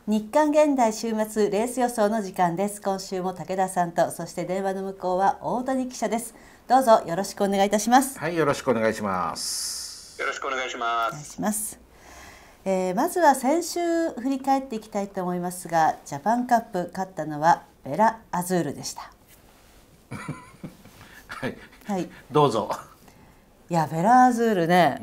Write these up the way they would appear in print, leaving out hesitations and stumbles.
日刊現代週末レース予想の時間です。今週も武田さんと、そして電話の向こうは大谷記者です。どうぞよろしくお願いいたします。 はい、よろしくお願いします。 よろしくお願いします。 お願いします。まずは先週振り返っていきたいと思いますが、ジャパンカップ勝ったのはベラアズールでした。 はい、 はい、 どうぞ。 いやベラアズールね、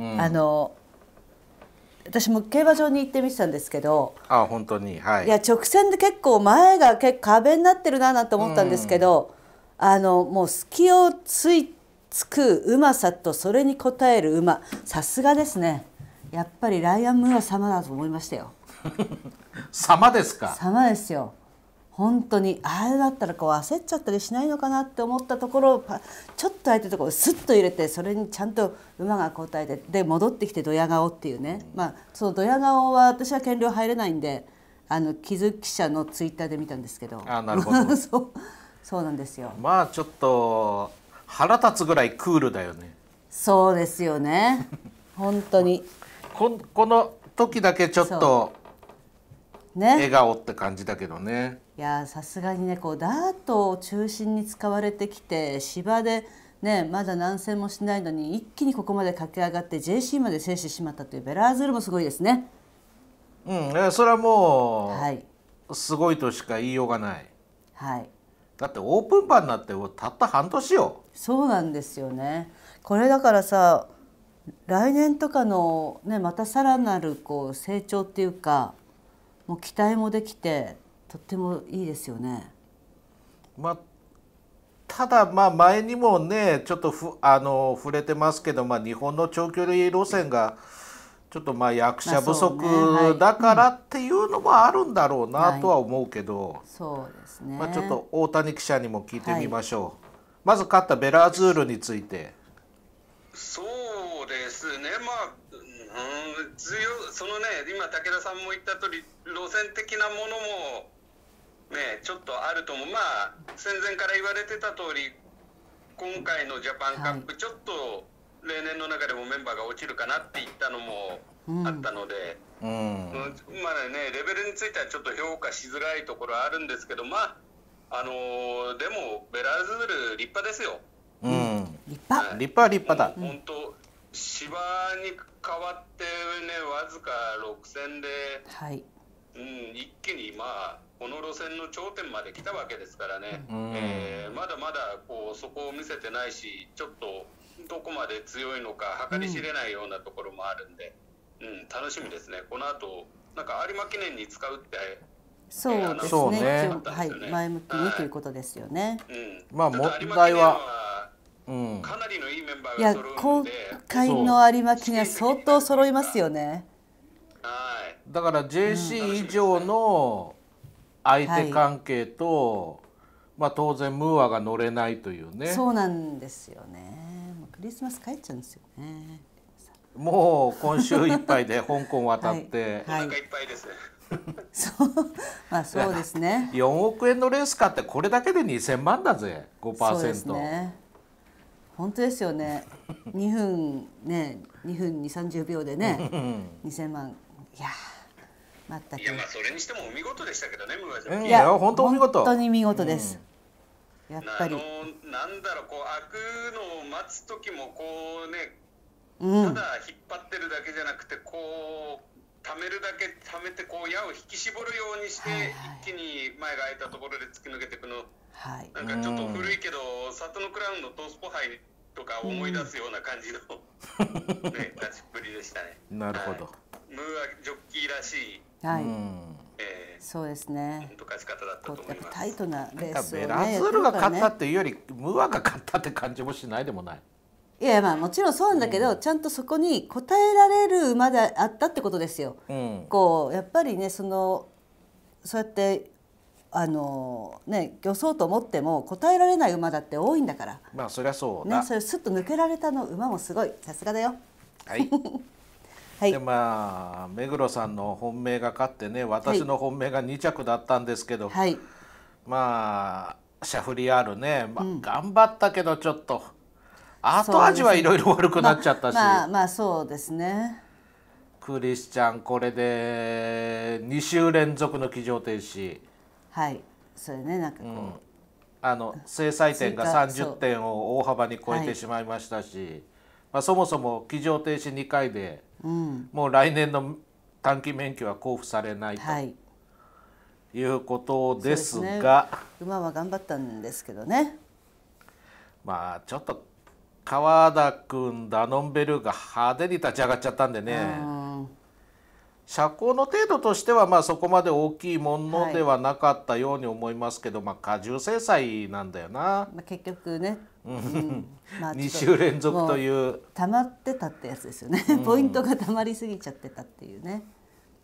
私も競馬場に行ってみてたんですけど、 本当に、はい、 いや直線で結構前が壁になってるなと思ったんですけど、もう隙をつくうまさとそれに応える馬、さすがですね。やっぱりライアン・ムーア様だと思いましたよ。 様ですか。 様ですよ。本当にあれだったらこう焦っちゃったりしないのかなって思ったところをちょっと空いたところをスッと入れて、それにちゃんと馬が応えて、で戻ってきてドヤ顔っていうね、そのドヤ顔は私は減量入れないんで、木津記者のツイッターで見たんですけど、 なるほどそうなんですよ。 ちょっと腹立つぐらいクールだよね。 そうですよね本当にこの時だけちょっとね、 笑顔って感じだけどね。 いやさすがにね、こうダートを中心に使われてきて、芝でねまだ何戦もしないのに一気にここまで駆け上がって JC まで制してしまったというベラアズールもすごいですね。 それはもう、 はい、 すごいとしか言いようがない。 はい、 だってオープン馬になってたった半年よ。 そうなんですよね。これだからさ、来年とかのねまたさらなるこう成長っていうか、もう期待もできてとってもいいですよね。 ただ前にもねちょっと触れてますけど、日本の長距離路線がちょっと役者不足だからっていうのもあるんだろうなとは思うけど、 そうですね。 ちょっと大谷記者にも聞いてみましょう。まず勝ったベラアズールについて。 そうですね、そのね、今武田さんも言った通り路線的なものもねちょっとあると思う。戦前から言われてた通り、今回のジャパンカップ、ちょっと例年の中でもメンバーが落ちるかなって言ったのもあったので、レベルについてはちょっと評価しづらいところはあるんですけど、でもベラアズール立派ですよ。 立派だ。 本当芝に変わってね、わずか6戦で、一気にこの路線の頂点まで来たわけですからね。まだまだそこを見せてないし、ちょっとどこまで強いのか計り知れないようなところもあるんで、楽しみですね。この後なんか有馬記念に使うって、 そうですね、前向きにということですよね。 問題はかなりのいいメンバーが揃うんで、 今回の有馬記念は相当揃いますよね。 だから JC 以上の相手関係と、当然ムーアが乗れないというね。 そうなんですよね。もうクリスマス帰っちゃうんですよね。 もう今週いっぱいで香港渡って、 お腹いっぱいですね。 そうですね。 4億円のレース買ってこれだけで2000万だぜ、5%。 そうですね。本当ですよね。2分2、30秒でね2000万。いやそれにしてもお見事でしたけどね、ムーアちゃん。 いや本当お見事。 本当に見事です。やっぱりなんだろう、開くのを待つ時もただ引っ張ってるだけじゃなくて、溜めるだけ溜めて矢を引き絞るようにして、一気に前が開いたところで突き抜けていくの、なんかちょっと古いけどサトノクラウンのトースポ杯とか思い出すような感じの立ちっぷりでしたね。 なるほど。 ムーアジョッキーらしい、 そうですね。 本当勝ち方だったと思います。 タイトなレースをね。 ベラアズールが勝ったっていうよりムーアが勝ったって感じもしないでもない。 いやもちろんそうなんだけど、ちゃんとそこに応えられる馬であったってことですよ。やっぱりね、そうやって漁そうと思っても応えられない馬だって多いんだから。 そりゃそうだ。 それスッと抜けられたの馬もすごい、さすがだよ。 で目黒さんの本命が勝ってね、私の本命が2着だったんですけど、シャフリヤールね、頑張ったけどちょっと後味はいろいろ悪くなっちゃったし、 そうですね。 クリスチャンこれで2週連続の騎乗停止。 はい、それね、なんかこう、 制裁点が30点を大幅に超えてしまいましたし、まあ、そもそも騎乗停止2回で、もう来年の短期免許は交付されないと、いうことですが、 馬は頑張ったんですけどね。 まあちょっと川田君ダノンベルーが派手に立ち上がっちゃったんでね、車高の程度としてはまあそこまで大きいものではなかったように思いますけど、まあ加重制裁なんだよな、 まあ、結局ね、 2週連続という溜まってたってやつですよね、ポイントが溜まりすぎちゃってたっていうね。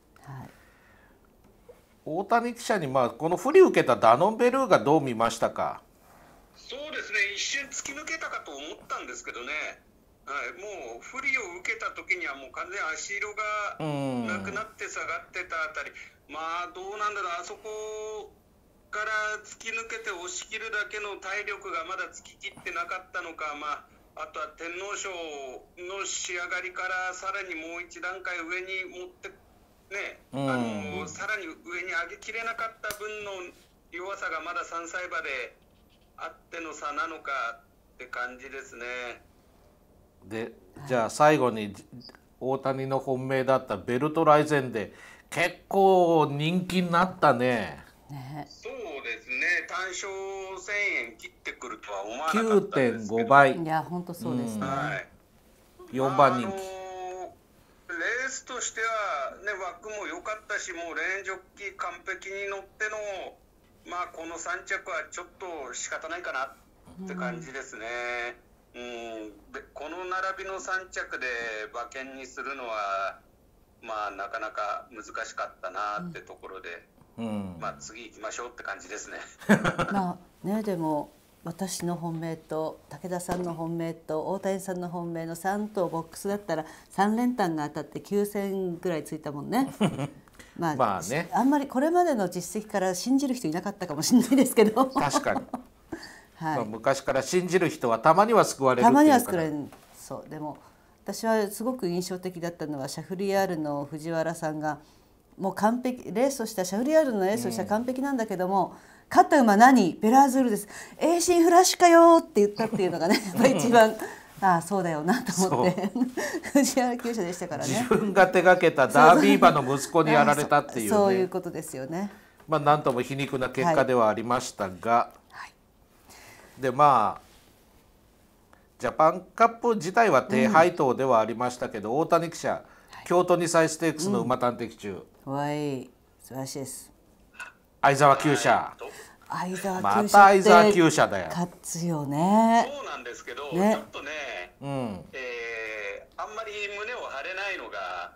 大谷記者にまあこの不利を受けたダノンベルーがどう見ましたか。 そうですね、一瞬突き抜けたかと思ったんですけどね、もう不利を受けた時にはもう完全に足色がなくなって下がってたあたり、まあどうなんだろう、あそこから突き抜けて押し切るだけの体力がまだ突き切ってなかったのか、まあ、あとは天皇賞の仕上がりからさらにもう一段階上に持ってね、さらに上に上げきれなかった分の弱さがまだ3歳馬であっての差なのかって感じですね。 で、じゃあ最後に大谷の本命だったベルトライゼンで結構人気になったね。 そうですね、単勝1000円切ってくるとは思わなかったですけど 9.5 倍。 いや本当そうですね、 4番人気、 レースとしては、ね、枠も良かったし、もうレーンジョッキー完璧に乗っての、まあ、この3着はちょっと仕方ないかなって感じですね。でこの並びの3着で馬券にするのは、まあ、なかなか難しかったなってところで、まあ、次行きましょうって感じですね。 まあね、でも私の本命と武田さんの本命と大谷さんの本命の3頭ボックスだったら3連単が当たって9000ぐらいついたもんね。まあね、あんまりこれまでの実績から信じる人いなかったかもしれないですけど確かに、まあ、昔から信じる人はたまには救われるっていうから。たまには救われる。 そうでも私はすごく印象的だったのはシャフリヤールの藤原さんがもう完璧レースをしたシャフリヤールのレースをした完璧なんだけども、勝った馬何ベラーズールです、エーシンフラッシュかよって言ったっていうのがねやっぱり一番ああそうだよなと思って藤原厩舎でしたからね。 自分が手がけたダービー馬の息子にやられたっていうね、 そういうことですよね。 まあなんとも皮肉な結果ではありましたが、でまあジャパンカップ自体は低配当ではありましたけど、大谷記者、京都2歳ステークスの馬探的中、 はい素晴らしいです。 相沢厩舎、 また相沢厩舎だよ。 勝つよね。 そうなんですけど、ちょっとね、あんまり胸を張れないのが、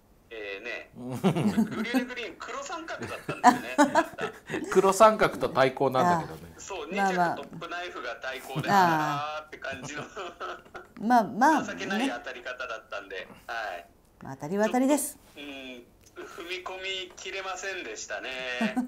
グリューネグリーン黒三角だったんですよね。 黒三角と対抗なんだけどね。 そう、2着トップナイフが対抗ですなって感じの情けない当たり方だったんで、 当たりは当たりです。 踏み込みきれませんでしたね。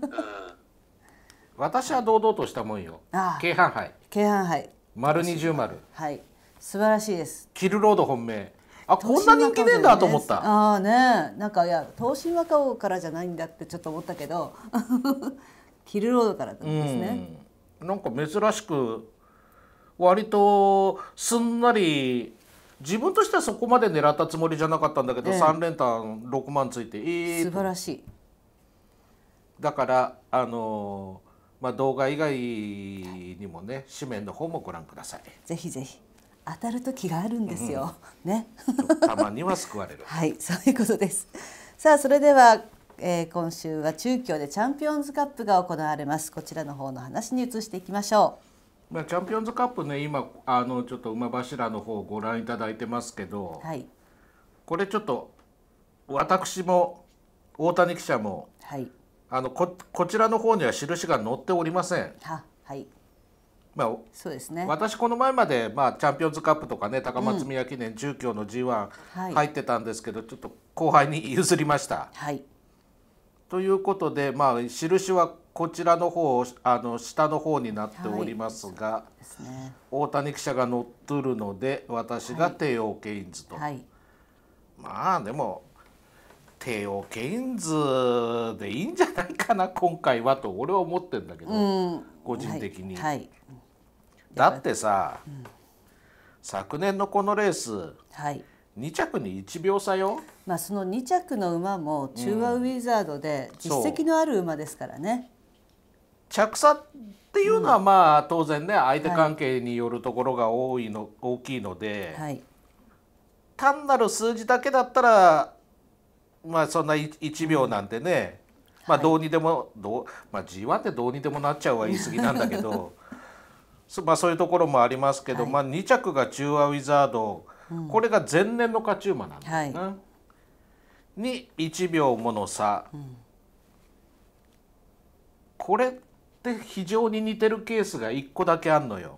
私は堂々としたもんよ。京阪杯。 京阪杯。 丸20丸。 はい。素晴らしいです。 キルロード本命。あ、こんな人気ねえんだと思った。 ああね、なんかいや東進若尾からじゃないんだってちょっと思ったけど、キルロードからなんですね。 なんか珍しく割とすんなり。自分としてはそこまで狙ったつもりじゃなかったんだけど、3連単6万ついて、 素晴らしい。 だからまあ、動画以外にもね紙面の方もご覧ください。 ぜひぜひ当たる時があるんですよ、ねたまには救われるはい、そういうことです。さあそれでは、今週は中京でチャンピオンズカップが行われます。こちらの方の話に移していきましょう。 まあ、チャンピオンズカップね、今ちょっと馬柱の方をご覧いただいてますけど、これちょっと私も大谷記者も、こちらの方には印が載っておりません。まあ、 そうですね。 私この前まで、まあ、チャンピオンズカップとかね高松宮記念中京の G1 入ってたんですけど、ちょっと後輩に譲りました。ということで、まあ、印はこちらの方下の方になっておりますが、大谷記者が載ってるので私が帝王ケインズと、まあでもテオ・ケインズでいいんじゃないかな今回はと俺は思ってるんだけど、個人的に、 はい、 だってさ、昨年のこのレース、2着に1秒差よ。 まあその2着の馬もチューアウィザードで実績のある馬ですからね。 着差っていうのはまあ当然ね、相手関係によるところが大きいので、単なる数字だけだったらまあそんな1秒なんてね、まあどうにでもまあ G1 ってどうにでもなっちゃうは言い過ぎなんだけどまあそういうところもありますけど、まあ2着がチューアウィザード、これが前年の勝ち馬なんだよな、に1秒もの差、これって非常に似てるケースが1個だけあんのよ。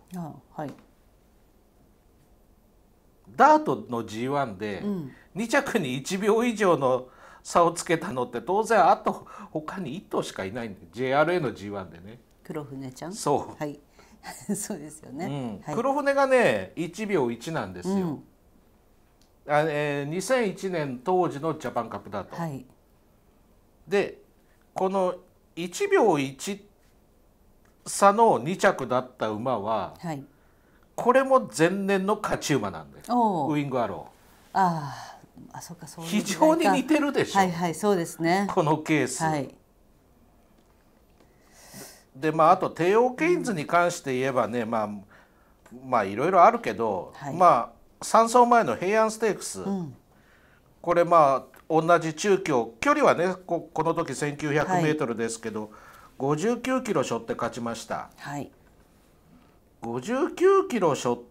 ダートの G1 で2着に1秒以上の差をつけたのって当然あと他に1頭しかいないんで、 JRA の G1 でね。 黒船ちゃん、 そうそうですよね、 黒船がね1秒1なんですよ、2001年当時のジャパンカップだと、でこの1秒1差の2着だった馬は、これも前年の勝ち馬なんで、ウィングアロー。そうか、そういう非常に似てるでしょ。 そうですね、 このケース、でまああとテオ・ケインズに関して言えばね、まあいろいろあるけど、まあ3走前の平安ステークス、これまあ同じ中距離はね、この時 1900m ですけど、59キロ背負って勝ちました。59キロ背負って、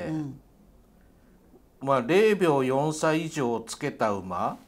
まあ0秒4差以上つけた馬、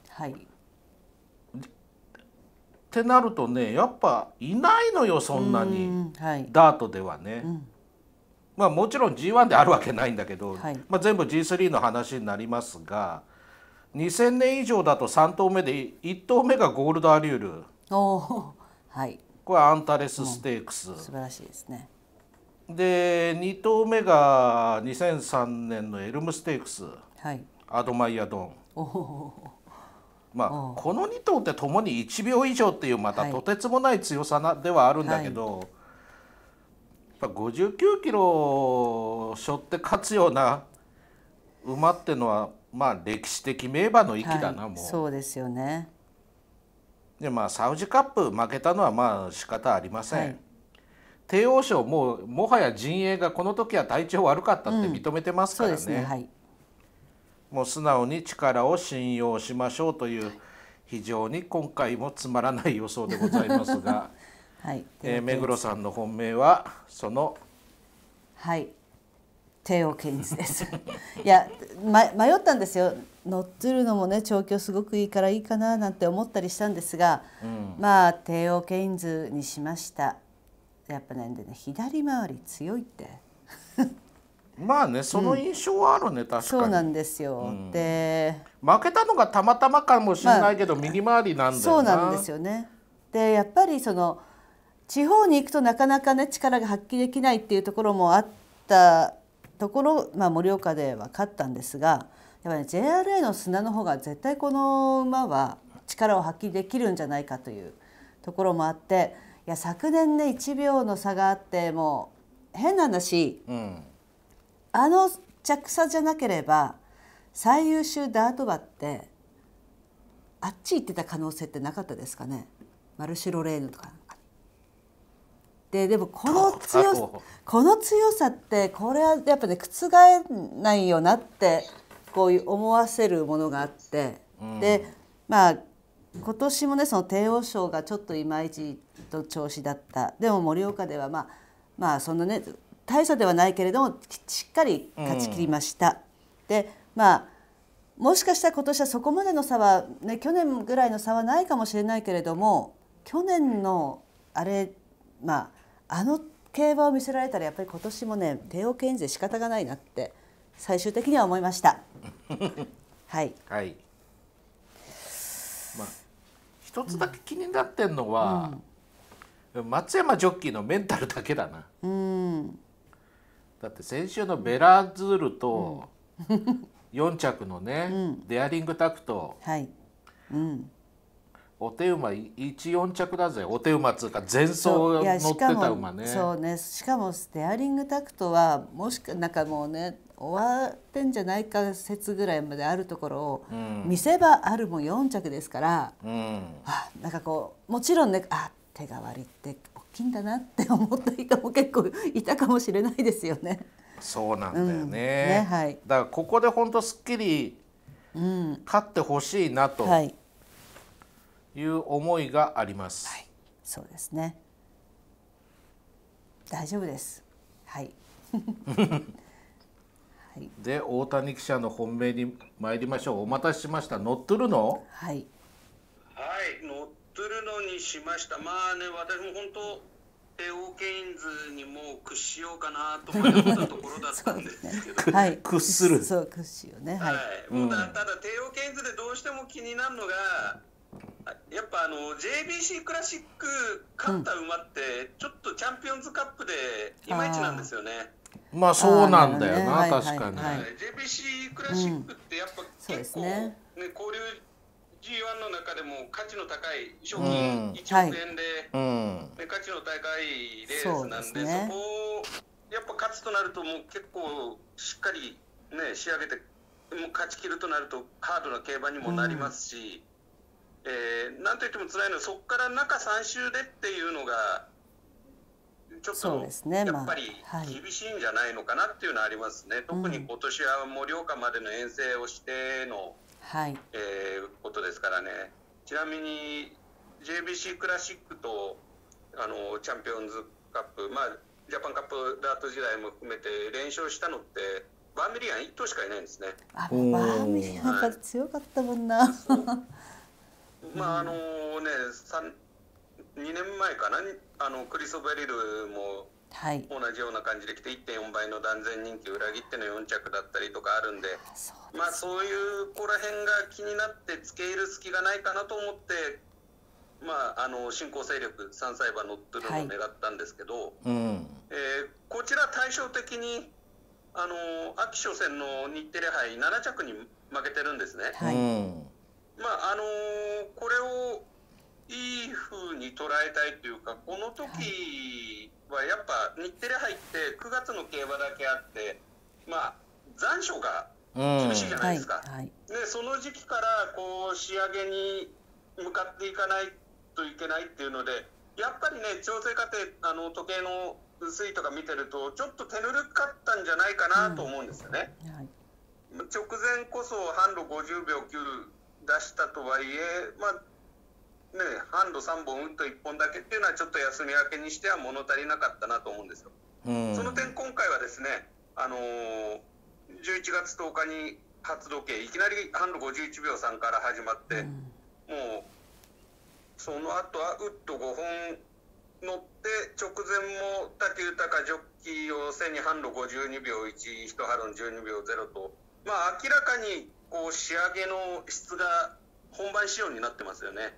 ってなるとね、やっぱいないのよそんなに、ダートではね、まあもちろん G1 であるわけないんだけど、まあ全部 G3 の話になりますが、2000年以上だと3頭目で1頭目がゴールドアリュール、これはアンタレスステークス、 素晴らしいですね。 で2頭目が2003年のエルムステークス、アドマイヤドン。まあこの2頭ってともに1秒以上っていうまたとてつもない強さではあるんだけど、やっぱ59キロ背負って勝つような馬ってのはまあ歴史的名馬の域だな、もう。 そうですよね。 でまあサウジカップ負けたのはまあ仕方ありません。帝王賞もはや陣営がこの時は体調悪かったって認めてますからね。もう素直に力を信用しましょうという非常に今回もつまらない予想でございますが、目黒さんの本命はそのテオ・ケインズです。いや、迷ったんですよ。乗ってるのもね調教すごくいいからいいかななんて思ったりしたんですが、まあテオ・ケインズにしました。やっぱね左回り強いってまあね、その印象はあるね、確かに。 そうなんですよ、で負けたのがたまたまかもしれないけど、右回りなんだよな。 そうなんですよね。でやっぱりその地方に行くとなかなかね力が発揮できないっていうところもあったところ、盛岡では勝ったんですが、やっぱり、JRA の砂の方が絶対この馬は力を発揮できるんじゃないかというところもあって、いや昨年ね1秒の差があって、もう変な話、あの着差じゃなければ最優秀ダート馬ってあっち行ってた可能性ってなかったですかね。マルシュロレーヌとかでもこの強さってこれはやっぱね覆ないよなってこういう思わせるものがあって、でまあ今年もねその帝王賞がちょっといまいちと調子だった。でも盛岡ではまあそんなね大差ではないけれどもしっかり勝ち切りました。でもしかしたら今年はそこまでの差はね去年ぐらいの差はないかもしれないけれども、去年のあれあの競馬を見せられたらやっぱり今年もねテオ・ケインズで仕方がないなって最終的には思いました。はい。 一つだけ気になってんのは、松山ジョッキーのメンタルだけだな。だって先週のベラズールと4着のね、デアリングタクト、 お手馬14着だぜ。お手馬つうか前走乗ってた馬ね。 そうね、しかもステアリングタクトはもしかなんかもうね終わってんじゃないか説ぐらいまであるところを、見せ場あるも4着ですから、なんかこうもちろんね、手代わりって大きいんだなって思った人も結構いたかもしれないですよね。 そうなんだよね。はい、だからここで本当すっきり勝ってほしいなという思いがあります。 はい、そうですね。大丈夫です。はい。 で大谷記者の本命に参りましょう。お待たせしました。乗っとるの？ はい。 はい、乗っとるのにしました。まあね、私も本当テオケインズにも屈しようかなと思ったところだったんですけど、 はい、 屈する。 そう屈しよね。はい。 もうただテオケインズでどうしても気になるのが。やっぱJBC クラシック勝った馬ってちょっとチャンピオンズカップでいまいちなんですよね。 まあそうなんだよな、確かに。 JBC クラシックってやっぱ結構ね、交流 G1 の中でも価値の高い賞金1億円で価値の高いレースなんで、そこをやっぱ勝つとなるともう結構しっかりね仕上げてもう勝ち切るとなるとハードな競馬にもなりますし。なんといっても辛いのはそこから中3週でっていうのがちょっとやっぱり厳しいんじゃないのかなっていうのはありますね。特に今年は盛岡までの遠征をしての、ことですからね。ちなみに JBC クラシックとチャンピオンズカップ、まあ、ジャパンカップダート時代も含めて連勝したのってバーミリアン1頭しかいないんですね。 バーミリアンが強かったもんな。 まあ2年前かな、クリソベリルも同じような感じで来て 1.4 倍の断然人気裏切っての4着だったりとかあるんで、まあそういうこら辺が気になって付け入る隙がないかなと思って、まあ新興勢力3歳馬乗ってるのを狙ったんですけど、こちら対照的に秋初戦の日テレ杯7着に負けてるんですね。まあこれをいい風に捉えたいというか、この時はやっぱ日テレ杯って9月の競馬だけあって、まあ残暑が厳しいじゃないですか。でその時期からこう仕上げに向かっていかないといけないっていうので、やっぱりね調整過程時計の推移とか見てるとちょっと手ぬるかったんじゃないかなと思うんですよね。直前こそ半路50秒9出したとはいえ、まあね、ハンド3本打っと1本だけっていうのはちょっと休み明けにしては物足りなかったなと思うんですよ。その点今回はですね、11月10日に発動系いきなりハンド51秒3から始まって、もうその後はウッド5本乗って直前も武豊ジョッキーを背にハンド52秒1、1ハロン12秒0と、まあ明らかにこう仕上げの質が本番仕様になってますよね。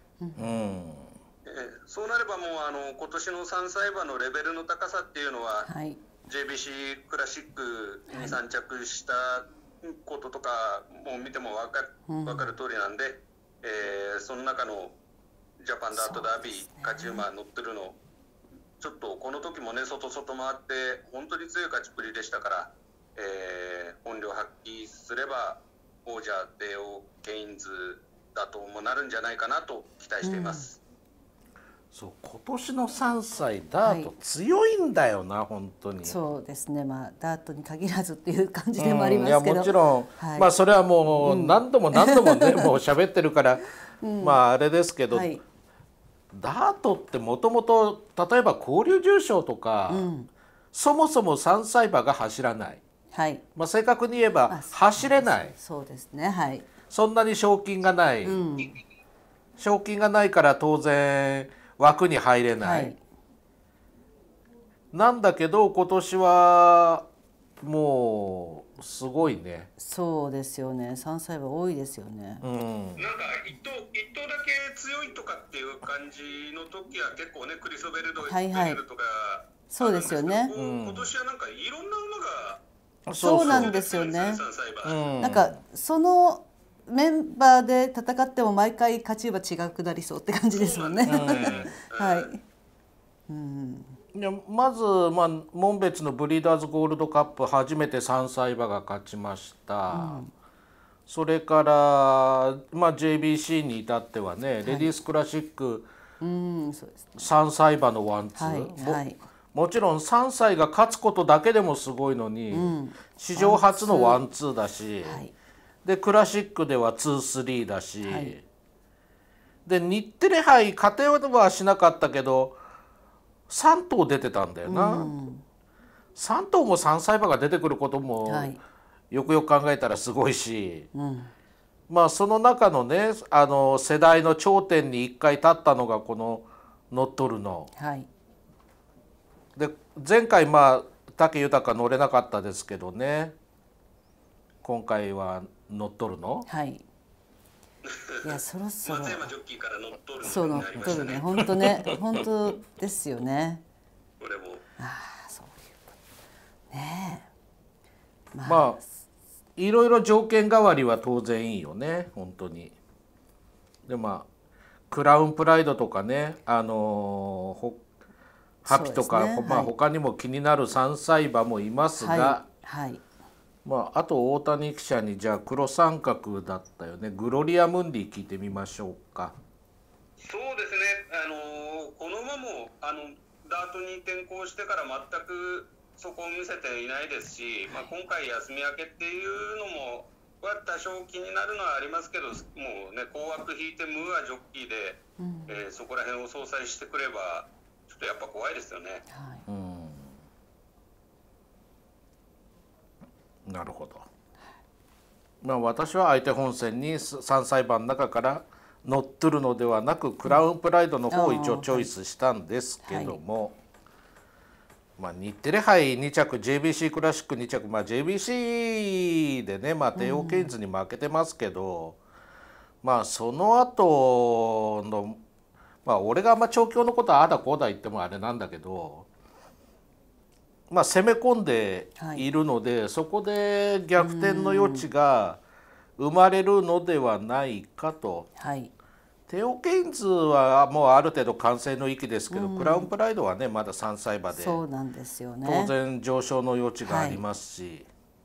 そうなればもう今年の3歳馬のレベルの高さっていうのは、JBC クラシックに3着したこととかも見ても分かる通りなんで、その中のジャパンダートダービー勝ち馬乗ってるのちょっとこの時もね外回って本当に強い勝ちっぷりでしたから、本領発揮すれば王者テオケインズだともなるんじゃないかなと期待しています。 そう今年の3歳ダート強いんだよな、本当に。 そうですね、まあダートに限らずっていう感じでもありますけど、 いやもちろん、まあそれはもう何度もねもう喋ってるから、まああれですけど、ダートってもともと例えば交流重賞とか、そもそも3歳馬が走らない、まあ正確に言えば走れない、 そうですね、 そんなに賞金がない、賞金がないから当然枠に入れない、なんだけど今年はもうすごいね。 そうですよね、3歳馬多いですよね。 なんか一頭だけ強いとかっていう感じの時は結構ね、クリソベルド、ベルとかそうですよね。 今年はなんかいろんな馬がそうなんですよね。なんかそのメンバーで戦っても毎回勝ち馬違くなりそうって感じですもんね。はい。 いやまず、門別のブリーダーズゴールドカップ初めて3歳馬が勝ちました。それから、JBC に至ってはね、レディースクラシック3歳馬のワンツー、もちろん3歳が勝つことだけでもすごいのに、史上初のワンツーだし、でクラシックではツースリーだし、で日テレ杯勝てはしなかったけど3頭出てたんだよな。3頭も3歳馬が出てくることも、よくよく考えたらすごいし、その中のね世代の頂点に1回立ったのがこのノットルノ。で前回武豊乗れなかったですけどね、今回は乗っ取るの。 いやそろそろ松山ジョッキーから乗っ取るそう乗っ取るね、本当ね、本当ですよね。 これもそういうことね。 いろいろ条件変わりは当然いいよね本当に。でクラウンプライドとかね、ハピとか、他にも気になる3歳馬もいますが、あと大谷記者にじゃあ黒三角だったよね、グロリアムンディ聞いてみましょうか。 そうですね、この馬もダートに転向してから全くそこを見せていないですし、今回休み明けっていうのもは多少気になるのはありますけど、もうね高枠引いてムーアジョッキーで、そこら辺を相殺してくればちょっとやっぱ怖いですよね。 なるほど。私は相手本戦に3歳馬の中から乗っ取るのではなくクラウンプライドの方を一応チョイスしたんですけども、日テレ杯2着 JBC クラシック2着、JBC でねテオ・ケインズに負けてますけど、その後の俺が調教のことはあだこうだ言ってもあれなんだけど、攻め込んでいるので、そこで逆転の余地が生まれるのではないかと。テオ・ケインズはもうある程度完成の域ですけど、クラウンプライドはねまだ3歳馬で、 そうなんですよね、 当然上昇の余地がありますし、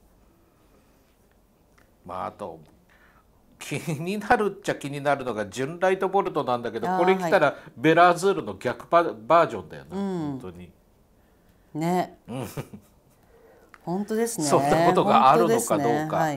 あと気になるっちゃ気になるのがジュンライトボルトなんだけど、これ来たらベラーズールの逆バージョンだよな、本当にね。本当ですね。 そんなことがあるのかどうか。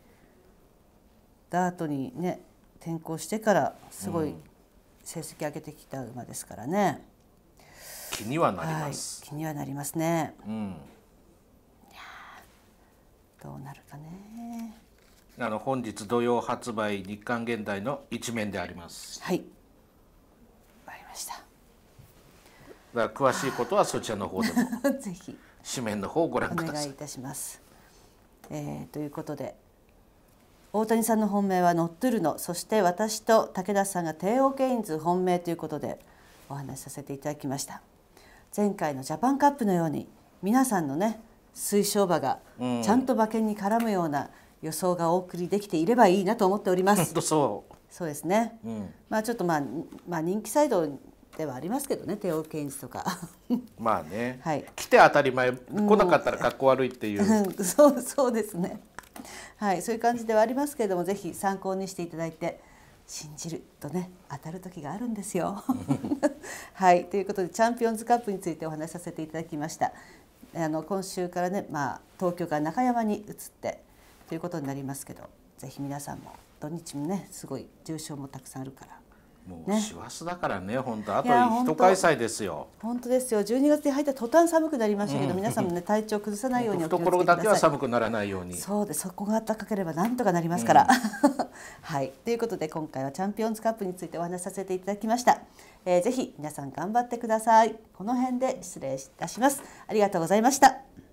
ダートにね転向してからすごい成績上げてきた馬ですからね。 気にはなります。 気にはなりますね。いやどうなるかね。 本日土曜発売日刊現代の一面であります。 はい。わかりました。 だから詳しいことはそちらの方でもぜひ紙面の方をご覧ください。 お願いいたします。ということで大谷さんの本命はノットゥルノ、そして私と武田さんがテオ・ケインズ本命ということでお話しさせていただきました。前回のジャパンカップのように皆さんのね推奨馬がちゃんと馬券に絡むような予想がお送りできていればいいなと思っております。そうですね。ちょっと人気サイドではありますけどね、テオ・ケインズとか来て当たり前、来なかったらかっこ悪いっていうそうですね。そういう感じではありますけれども、ぜひ参考にしていただいて、信じるとね当たる時があるんですよ。ということでチャンピオンズカップについてお話しさせていただきました。今週からね、東京から中山に移ってということになりますけど、ぜひ皆さんも土日もねすごい重賞もたくさんあるから。 もう師走だからね、本当あと一開催ですよ。 本当ですよ。12月に入った途端寒くなりましたけど、皆さんもね体調崩さないようにお気をつけください。 懐だけは寒くならないように。 そうで、そこが暖かければなんとかなりますから。ということで今回はチャンピオンズカップについてお話しさせていただきました。ぜひ皆さん頑張ってください。この辺で失礼いたします。ありがとうございました。